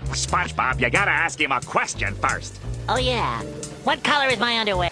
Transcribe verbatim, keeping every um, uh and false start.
SpongeBob, you gotta ask him a question first. Oh yeah. What color is my underwear?